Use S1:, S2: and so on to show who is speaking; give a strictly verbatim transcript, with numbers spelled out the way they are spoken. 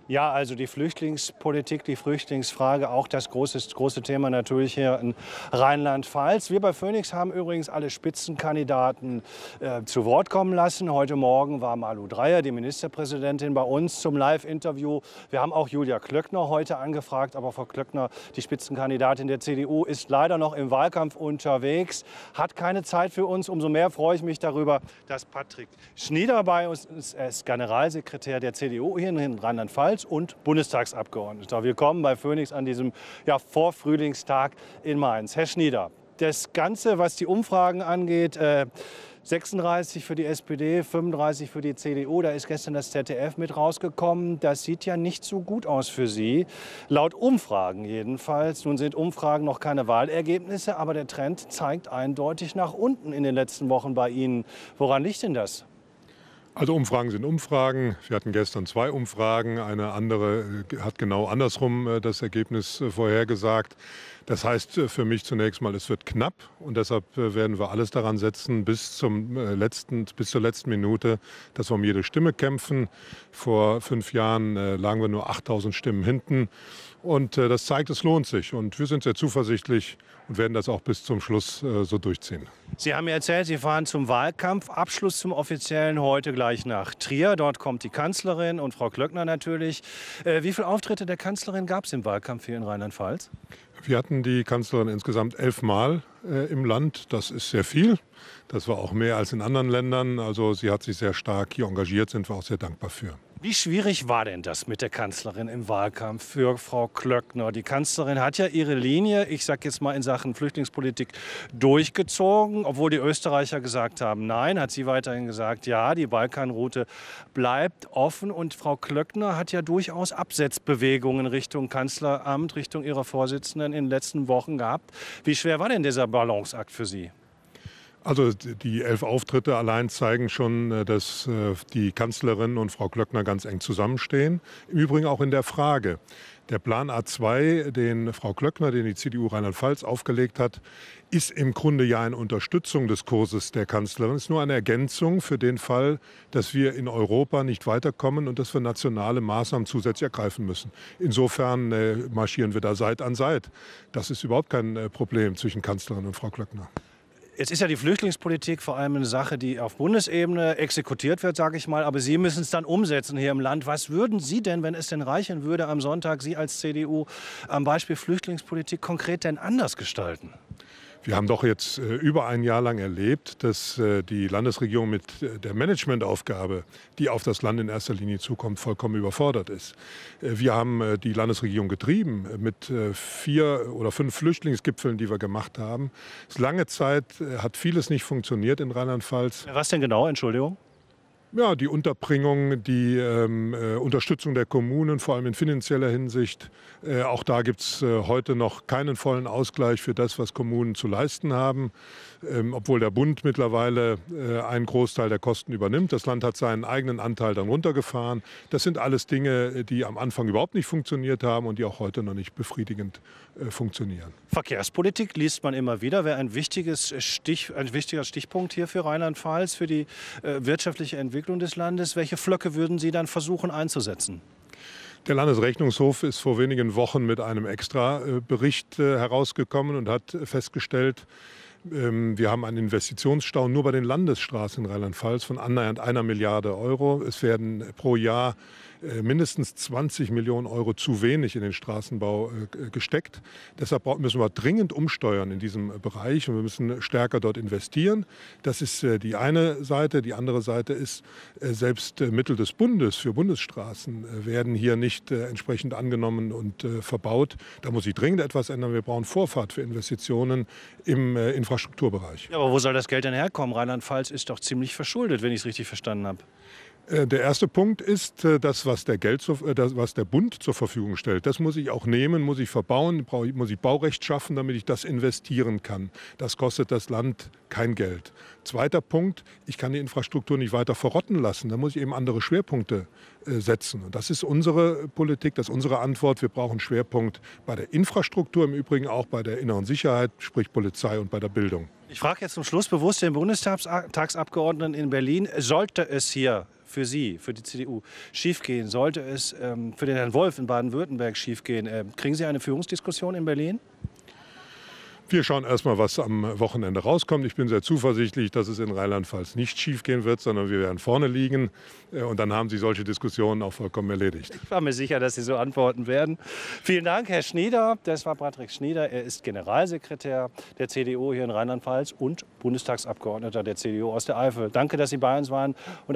S1: Ja, also die Flüchtlingspolitik, die Flüchtlingsfrage, auch das große, große Thema natürlich hier in Rheinland-Pfalz. Wir bei Phoenix haben übrigens alle Spitzenkandidaten äh, zu Wort kommen lassen. Heute Morgen war Malu Dreyer, die Ministerpräsidentin, bei uns zum Live-Interview. Wir haben auch Julia Klöckner heute angefragt, aber Frau Klöckner, die Spitzenkandidatin der C D U, ist leider noch im Wahlkampf unterwegs, hat keine Zeit für uns. Umso mehr freue ich mich darüber, dass Patrick Schnieder bei uns ist. Er ist Generalsekretär der C D U hier in Rheinland-Pfalz und Bundestagsabgeordneter. Willkommen bei Phoenix an diesem ja, Vorfrühlingstag in Mainz. Herr Schnieder, das Ganze, was die Umfragen angeht, äh, sechsunddreißig für die S P D, fünfunddreißig für die C D U, da ist gestern das Z D F mit rausgekommen. Das sieht ja nicht so gut aus für Sie, laut Umfragen jedenfalls. Nun sind Umfragen noch keine Wahlergebnisse, aber der Trend zeigt eindeutig nach unten in den letzten Wochen bei Ihnen. Woran liegt denn das?
S2: Also Umfragen sind Umfragen. Wir hatten gestern zwei Umfragen. Eine andere hat genau andersrum das Ergebnis vorhergesagt. Das heißt für mich zunächst mal, es wird knapp. Und deshalb werden wir alles daran setzen, bis, zum letzten, bis zur letzten Minute, dass wir um jede Stimme kämpfen. Vor fünf Jahren lagen wir nur achttausend Stimmen hinten. Und das zeigt, es lohnt sich. Und wir sind sehr zuversichtlich und werden das auch bis zum Schluss so durchziehen.
S1: Sie haben mir erzählt, Sie fahren zum Wahlkampf. Abschluss zum offiziellen heute gleich nach Trier. Dort kommt die Kanzlerin und Frau Klöckner natürlich. Äh, wie viele Auftritte der Kanzlerin gab es im Wahlkampf hier in Rheinland-Pfalz?
S2: Wir hatten die Kanzlerin insgesamt elf Mal äh, im Land. Das ist sehr viel. Das war auch mehr als in anderen Ländern. Also sie hat sich sehr stark hier engagiert, sind wir auch sehr dankbar für.
S1: Wie schwierig war denn das mit der Kanzlerin im Wahlkampf für Frau Klöckner? Die Kanzlerin hat ja ihre Linie, ich sage jetzt mal in Sachen Flüchtlingspolitik, durchgezogen. Obwohl die Österreicher gesagt haben, nein, hat sie weiterhin gesagt, ja, die Balkanroute bleibt offen. Und Frau Klöckner hat ja durchaus Absetzbewegungen Richtung Kanzleramt, Richtung ihrer Vorsitzenden in den letzten Wochen gehabt. Wie schwer war denn dieser Balanceakt für Sie?
S2: Also die elf Auftritte allein zeigen schon, dass die Kanzlerin und Frau Klöckner ganz eng zusammenstehen. Im Übrigen auch in der Frage. Der Plan A zwei, den Frau Klöckner, den die C D U Rheinland-Pfalz aufgelegt hat, ist im Grunde ja eine Unterstützung des Kurses der Kanzlerin. Es ist nur eine Ergänzung für den Fall, dass wir in Europa nicht weiterkommen und dass wir nationale Maßnahmen zusätzlich ergreifen müssen. Insofern äh, marschieren wir da Seite an Seite. Das ist überhaupt kein äh, Problem zwischen Kanzlerin und Frau Klöckner.
S1: Jetzt ist ja die Flüchtlingspolitik vor allem eine Sache, die auf Bundesebene exekutiert wird, sage ich mal. Aber Sie müssen es dann umsetzen hier im Land. Was würden Sie denn, wenn es denn reichen würde, am Sonntag, Sie als C D U, am Beispiel Flüchtlingspolitik konkret denn anders gestalten?
S2: Wir haben doch jetzt äh, über ein Jahr lang erlebt, dass äh, die Landesregierung mit äh, der Managementaufgabe, die auf das Land in erster Linie zukommt, vollkommen überfordert ist. Äh, wir haben äh, die Landesregierung getrieben mit äh, vier oder fünf Flüchtlingsgipfeln, die wir gemacht haben. Es lange Zeit äh, hat vieles nicht funktioniert in Rheinland-Pfalz.
S1: Was denn genau, Entschuldigung?
S2: Ja, die Unterbringung, die ähm, äh, Unterstützung der Kommunen, vor allem in finanzieller Hinsicht. Äh, auch da gibt es äh, heute noch keinen vollen Ausgleich für das, was Kommunen zu leisten haben, ähm, obwohl der Bund mittlerweile äh, einen Großteil der Kosten übernimmt. Das Land hat seinen eigenen Anteil dann runtergefahren. Das sind alles Dinge, die am Anfang überhaupt nicht funktioniert haben und die auch heute noch nicht befriedigend äh, funktionieren.
S1: Verkehrspolitik liest man immer wieder, wäre ein, wichtiges Stich, ein wichtiger Stichpunkt hier für Rheinland-Pfalz, für die äh, wirtschaftliche Entwicklung des Landes. Welche Flöcke würden Sie dann versuchen einzusetzen?
S2: Der Landesrechnungshof ist vor wenigen Wochen mit einem Extrabericht herausgekommen und hat festgestellt, wir haben einen Investitionsstau nur bei den Landesstraßen in Rheinland-Pfalz von annähernd einer Milliarde Euro. Es werden pro Jahr mindestens zwanzig Millionen Euro zu wenig in den Straßenbau gesteckt. Deshalb müssen wir dringend umsteuern in diesem Bereich und wir müssen stärker dort investieren. Das ist die eine Seite. Die andere Seite ist, selbst Mittel des Bundes für Bundesstraßen werden hier nicht entsprechend angenommen und verbaut. Da muss sich dringend etwas ändern. Wir brauchen Vorfahrt für Investitionen im Infrastrukturbereich.
S1: Ja, aber wo soll das Geld denn herkommen? Rheinland-Pfalz ist doch ziemlich verschuldet, wenn ich es richtig verstanden habe.
S2: Der erste Punkt ist, das, was der, Geld, das, was der Bund zur Verfügung stellt. Das muss ich auch nehmen, muss ich verbauen, muss ich Baurecht schaffen, damit ich das investieren kann. Das kostet das Land kein Geld. Zweiter Punkt, ich kann die Infrastruktur nicht weiter verrotten lassen. Da muss ich eben andere Schwerpunkte setzen. Und das ist unsere Politik, das ist unsere Antwort. Wir brauchen Schwerpunkt bei der Infrastruktur, im Übrigen auch bei der inneren Sicherheit, sprich Polizei und bei der Bildung.
S1: Ich frage jetzt zum Schluss bewusst den Bundestagsabgeordneten in Berlin, sollte es hier für Sie, für die C D U schiefgehen, sollte es ähm, für den Herrn Wolf in Baden-Württemberg schiefgehen, äh, kriegen Sie eine Führungsdiskussion in Berlin?
S2: Wir schauen erst mal, was am Wochenende rauskommt. Ich bin sehr zuversichtlich, dass es in Rheinland-Pfalz nicht schiefgehen wird, sondern wir werden vorne liegen. Und dann haben Sie solche Diskussionen auch vollkommen erledigt.
S1: Ich war mir sicher, dass Sie so antworten werden. Vielen Dank, Herr Schnieder. Das war Patrick Schnieder. Er ist Generalsekretär der C D U hier in Rheinland-Pfalz und Bundestagsabgeordneter der C D U aus der Eifel. Danke, dass Sie bei uns waren. Und